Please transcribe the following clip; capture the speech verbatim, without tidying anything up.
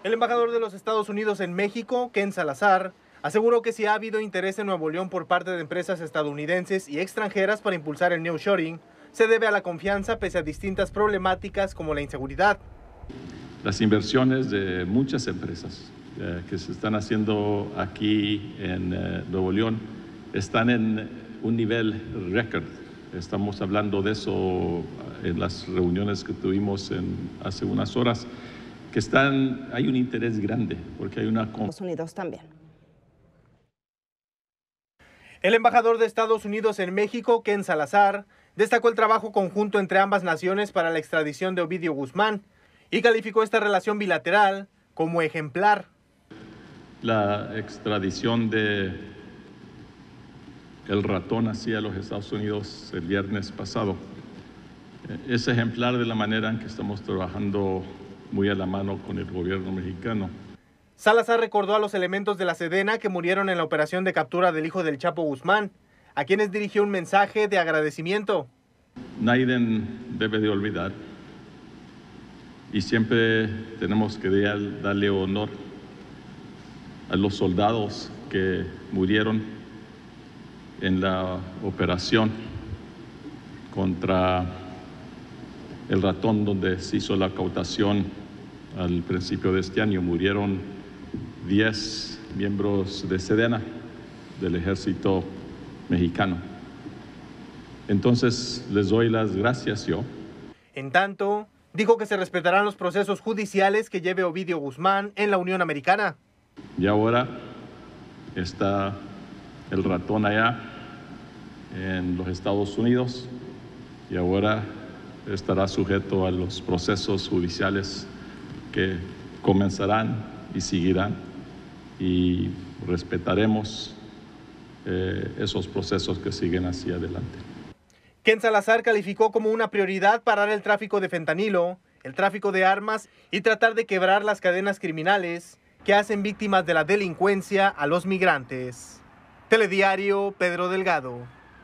El embajador de los Estados Unidos en México, Ken Salazar, aseguró que sí ha habido interés en Nuevo León por parte de empresas estadounidenses y extranjeras para impulsar el nearshoring, se debe a la confianza pese a distintas problemáticas como la inseguridad. Las inversiones de muchas empresas eh, que se están haciendo aquí en eh, Nuevo León están en un nivel récord. Estamos hablando de eso en las reuniones que tuvimos en, hace unas horas, que están, hay un interés grande porque hay una... Estados Unidos también. El embajador de Estados Unidos en México, Ken Salazar, destacó el trabajo conjunto entre ambas naciones para la extradición de Ovidio Guzmán y calificó esta relación bilateral como ejemplar. La extradición de el ratón hacia los Estados Unidos el viernes pasado es ejemplar de la manera en que estamos trabajando muy a la mano con el gobierno mexicano. Salazar recordó a los elementos de la Sedena que murieron en la operación de captura del hijo del Chapo Guzmán, a quienes dirigió un mensaje de agradecimiento. Nadie debe de olvidar y siempre tenemos que darle honor a los soldados que murieron en la operación contra el ratón, donde se hizo la cautación al principio de este año. Murieron diez miembros de Sedena, del ejército mexicano. Entonces, les doy las gracias yo. En tanto, dijo que se respetarán los procesos judiciales que lleve Ovidio Guzmán en la Unión Americana. Y ahora está el ratón allá en los Estados Unidos y ahora estará sujeto a los procesos judiciales que comenzarán y seguirán, y respetaremos eh, esos procesos que siguen hacia adelante. Ken Salazar calificó como una prioridad parar el tráfico de fentanilo, el tráfico de armas y tratar de quebrar las cadenas criminales que hacen víctimas de la delincuencia a los migrantes. Telediario, Pedro Delgado.